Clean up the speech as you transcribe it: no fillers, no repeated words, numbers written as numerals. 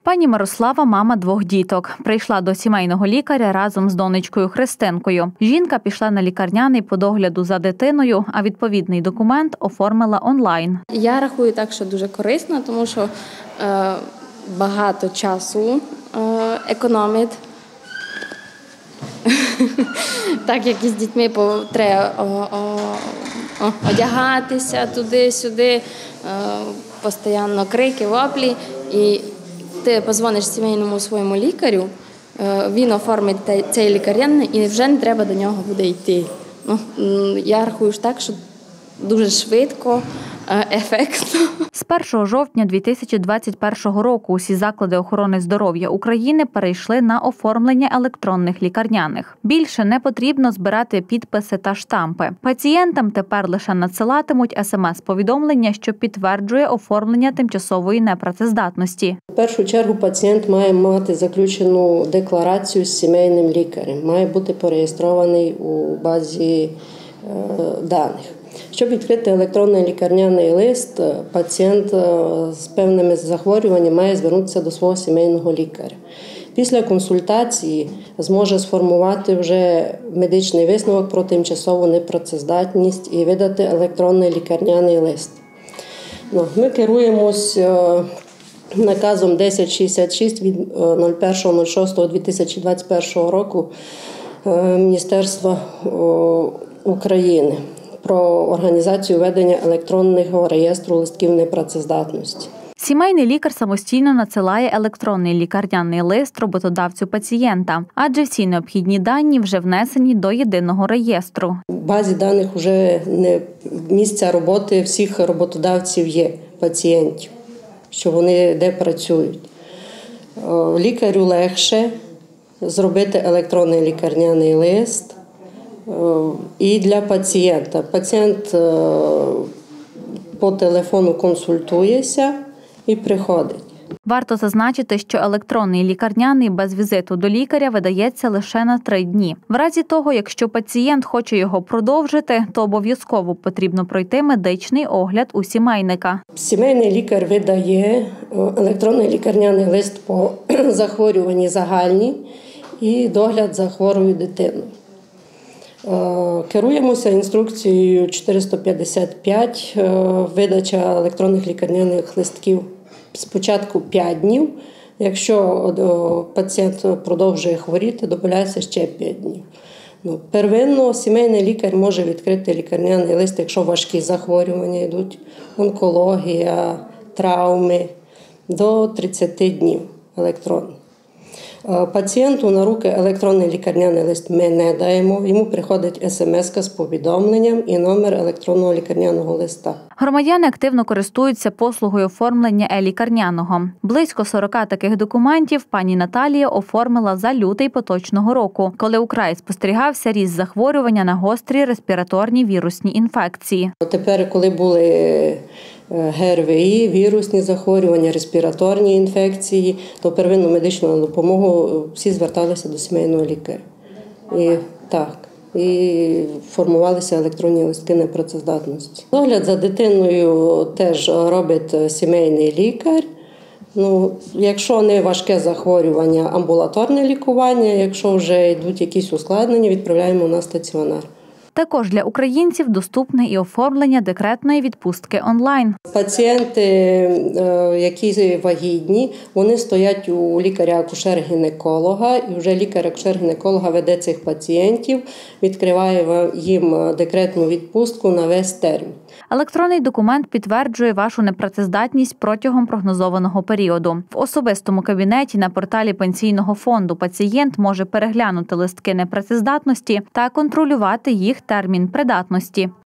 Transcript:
Пані Мирослава – мама 2 діток. Прийшла до сімейного лікаря разом з донечкою Христинкою. Жінка пішла на лікарняний по догляду за дитиною, а відповідний документ оформила онлайн. Я рахую так, що дуже корисно, тому що багато часу економить. Так як із дітьми треба одягатися туди-сюди, постійно крики, воплі. І ти подзвониш сімейному своєму лікарю, він оформить цей лікарняний і вже не треба до нього буде йти. Я рахую так, що дуже швидко, ефектно. З 1 жовтня 2021 року усі заклади охорони здоров'я України перейшли на оформлення електронних лікарняних. Більше не потрібно збирати підписи та штампи. Пацієнтам тепер лише надсилатимуть СМС-повідомлення, що підтверджує оформлення тимчасової непрацездатності. В першу чергу пацієнт має мати заключену декларацію з сімейним лікарем, має бути пореєстрований у базі даних. Щоб відкрити електронний лікарняний лист, пацієнт з певними захворюваннями має звернутися до свого сімейного лікаря. Після консультації зможе сформувати вже медичний висновок про тимчасову непрацездатність і видати електронний лікарняний лист. Ми керуємось наказом 1066 від 01.06.2021 року Міністерства України про організацію ведення електронного реєстру листків непрацездатності. Сімейний лікар самостійно надсилає електронний лікарняний лист роботодавцю пацієнта, адже всі необхідні дані вже внесені до єдиного реєстру. У базі даних вже місця роботи всіх роботодавців є, пацієнтів, що вони де працюють. Лікарю легше зробити електронний лікарняний лист. І для пацієнта. Пацієнт по телефону консультується і приходить. Варто зазначити, що електронний лікарняний без візиту до лікаря видається лише на 3 дні. В разі того, якщо пацієнт хоче його продовжити, то обов'язково потрібно пройти медичний огляд у сімейника. Сімейний лікар видає електронний лікарняний лист по захворюванні загальні і догляд за хворою дитиною. Керуємося інструкцією 455, видача електронних лікарняних листків спочатку 5 днів. Якщо пацієнт продовжує хворіти, додається ще 5 днів. Первинно сімейний лікар може відкрити лікарняний лист, якщо важкі захворювання йдуть, онкологія, травми, до 30 днів електронно. Пацієнту на руки електронний лікарняний лист ми не даємо, йому приходить смс-ка з повідомленням і номер електронного лікарняного листа. Громадяни активно користуються послугою оформлення е-лікарняного. Близько 40 таких документів пані Наталія оформила за лютий поточного року, коли у краї спостерігався ріст захворювання на гострі респіраторні вірусні інфекції. Тепер, коли були ГРВІ, вірусні захворювання, респіраторні інфекції, то первинну медичну допомогу всі зверталися до сімейного лікаря. І формувалися електронні листки непрацездатності. Догляд за дитиною теж робить сімейний лікар. Якщо не важке захворювання, амбулаторне лікування, якщо вже йдуть якісь ускладнення, відправляємо на стаціонар. Також для українців доступне і оформлення декретної відпустки онлайн. Пацієнти, які вагітні, вони стоять у лікаря-акушер-гінеколога, і вже лікар-акушер-гінеколога веде цих пацієнтів, відкриває їм декретну відпустку на весь термін. Електронний документ підтверджує вашу непрацездатність протягом прогнозованого періоду. В особистому кабінеті на порталі Пенсійного фонду пацієнт може переглянути листки непрацездатності та контролювати їх термін придатності.